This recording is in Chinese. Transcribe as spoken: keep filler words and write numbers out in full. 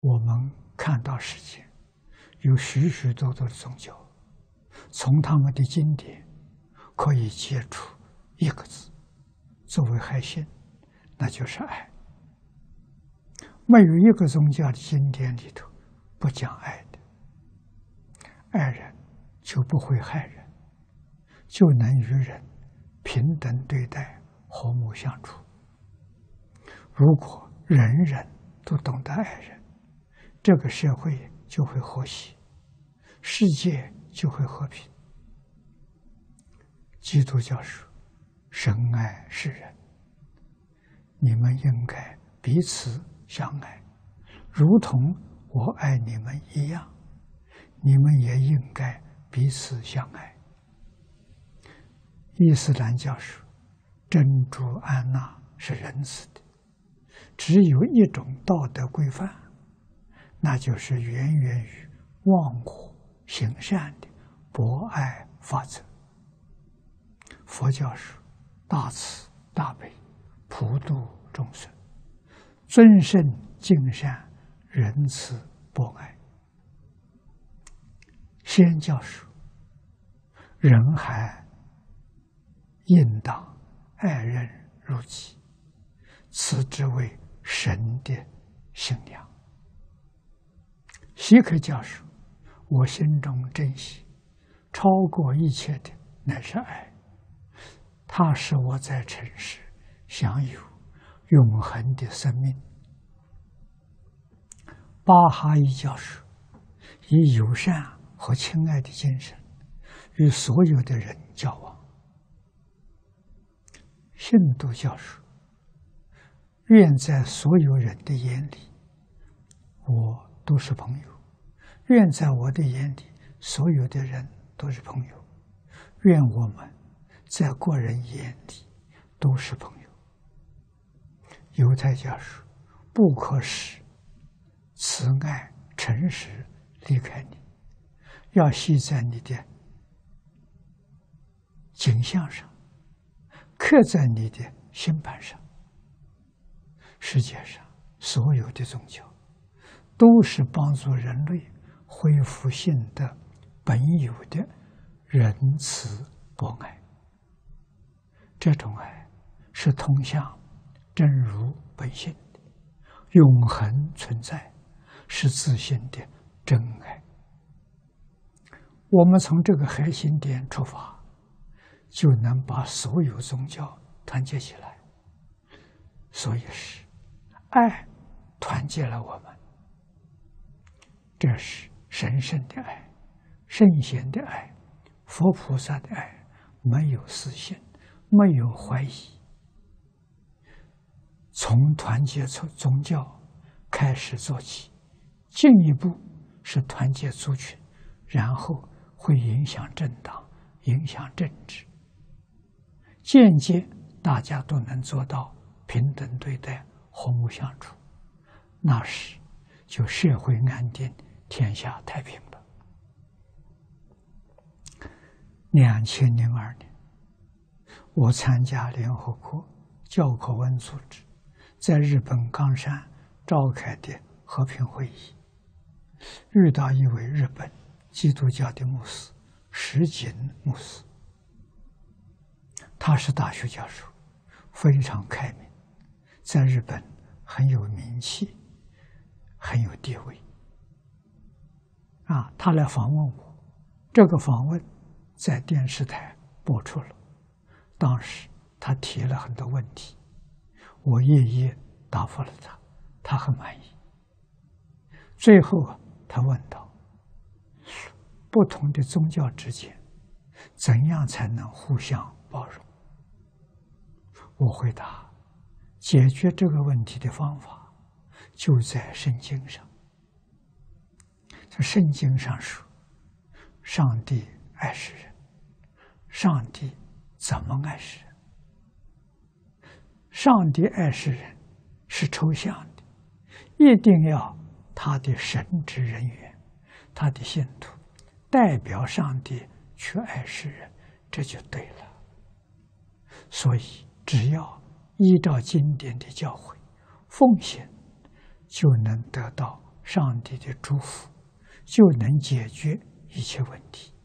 我们看到世界有许许多多的宗教，从他们的经典可以接触一个字作为核心，那就是爱。没有一个宗教的经典里头不讲爱的，爱人就不会害人，就能与人平等对待，和睦相处。如果人人都懂得爱人，这个社会就会和谐，世界就会和平。基督教说神爱世人，你们应该彼此相爱，如同我爱你们一样，你们也应该彼此相爱。伊斯兰教说真主安娜是仁慈的，只有一种道德规范，那就是源源于忘我行善的博爱法则。佛教说大慈大悲，普度众生，尊圣敬善，仁慈博爱。仙教说人还应当爱人如己，此之为神的信仰。锡克教说我心中珍惜超过一切的乃是爱，它使我在尘世享有永恒的生命。巴哈伊教说以友善和亲爱的精神与所有的人交往。印度教说愿在所有人的眼里我都是朋友，愿在我的眼里所有的人都是朋友，愿我们在各人眼里都是朋友。犹太教说不可使慈爱诚实离开你，要系在你的颈项上，刻在你的心盘上。世界上所有的宗教都是帮助人类恢复性的本有的仁慈博爱，这种爱是通向真如本性的，永恒存在，是自性的真爱。我们从这个核心点出发，就能把所有宗教团结起来。所以是爱团结了我们，这是神圣的爱，圣贤的爱，佛菩萨的爱，没有私心，没有怀疑。从团结宗教开始做起，进一步是团结族群，然后会影响政党，影响政治，间接大家都能做到平等对待，和睦相处，那时就社会安定，天下太平了。两千零二年，我参加联合国教科文组织在日本冈山召开的和平会议，遇到一位日本基督教的牧师石井牧师，他是大学教授，非常开明，在日本很有名气，很有地位。啊，他来访问我，这个访问在电视台播出了。当时他提了很多问题，我一一答复了他，他很满意。最后啊，他问道：不同的宗教之间，怎样才能互相包容？我回答：解决这个问题的方法就在圣经上。在圣经上说，上帝爱世人，上帝怎么爱世人？上帝爱世人是抽象的，一定要他的神职人员，他的信徒代表上帝去爱世人，这就对了。所以只要依照经典的教诲奉行，就能得到上帝的祝福，就能解决一切问题。